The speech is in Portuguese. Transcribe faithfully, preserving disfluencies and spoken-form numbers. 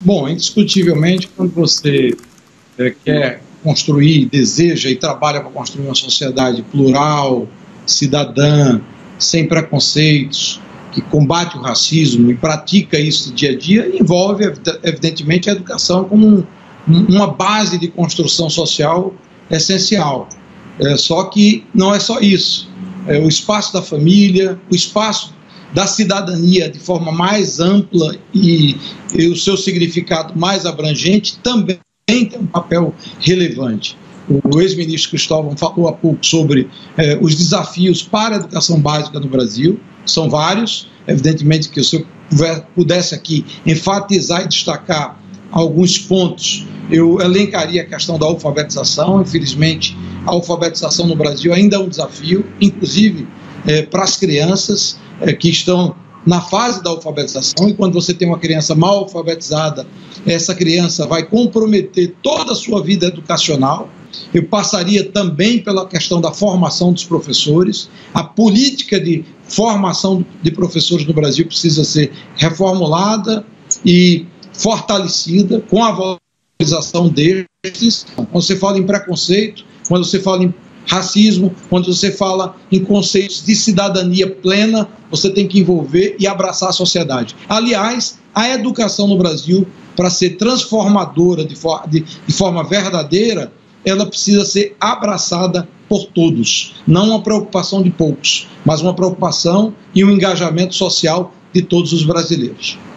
Bom, indiscutivelmente, quando você é, quer construir, deseja e trabalha para construir uma sociedade plural, cidadã, sem preconceitos, que combate o racismo e pratica isso dia a dia, envolve, evidentemente, a educação como um, uma base de construção social essencial. É, só que não é só isso. É, o espaço da família, o espaço da cidadania de forma mais ampla e, e o seu significado mais abrangente também tem um papel relevante. O ex-ministro Cristóvão falou há pouco sobre eh, os desafios para a educação básica no Brasil, são vários, evidentemente que se eu pudesse aqui enfatizar e destacar alguns pontos, eu elencaria a questão da alfabetização. Infelizmente, a alfabetização no Brasil ainda é um desafio, inclusive eh, para as crianças eh, que estão na fase da alfabetização, e quando você tem uma criança mal alfabetizada, essa criança vai comprometer toda a sua vida educacional. Eu passaria também pela questão da formação dos professores. A política de formação de professores no Brasil precisa ser reformulada e fortalecida com a valorização deles. Quando você fala em preconceito, quando você fala em racismo, quando você fala em conceitos de cidadania plena, você tem que envolver e abraçar a sociedade. Aliás, a educação no Brasil, para ser transformadora de, for de, de forma verdadeira, ela precisa ser abraçada por todos. Não uma preocupação de poucos, mas uma preocupação e um engajamento social de todos os brasileiros.